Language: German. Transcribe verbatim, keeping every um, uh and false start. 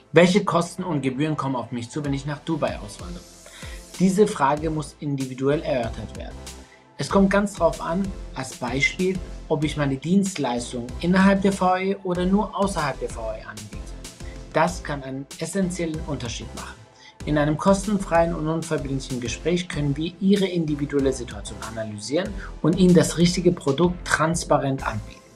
Welche Kosten und Gebühren kommen auf mich zu, wenn ich nach Dubai auswandere? Diese Frage muss individuell erörtert werden. Es kommt ganz darauf an, als Beispiel, ob ich meine Dienstleistung innerhalb der V E oder nur außerhalb der V E anbiete. Das kann einen essentiellen Unterschied machen. In einem kostenfreien und unverbindlichen Gespräch können wir Ihre individuelle Situation analysieren und Ihnen das richtige Produkt transparent anbieten.